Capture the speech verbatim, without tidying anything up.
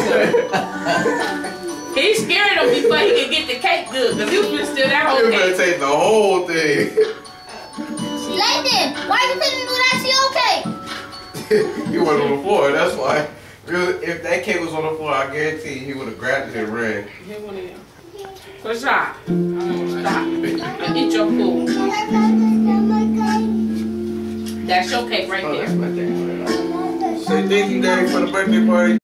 He scared him before he could get the cake good, because he was gonna steal that whole You cake. better take the whole thing. Lathan, why you couldn't do that to your cake? He wasn't on the floor, that's why. If that cake was on the floor, I guarantee he would have grabbed it and ran. Here one of them. Good shot. Stop. And eat your food. That's your cake right Oh, there. that's my thing. Say thank you, Daddy, for the birthday party.